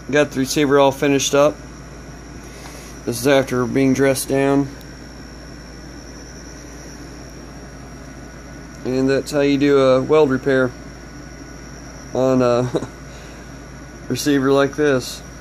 got the receiver all finished up. This is after being dressed down. And that's how you do a weld repair on a receiver like this.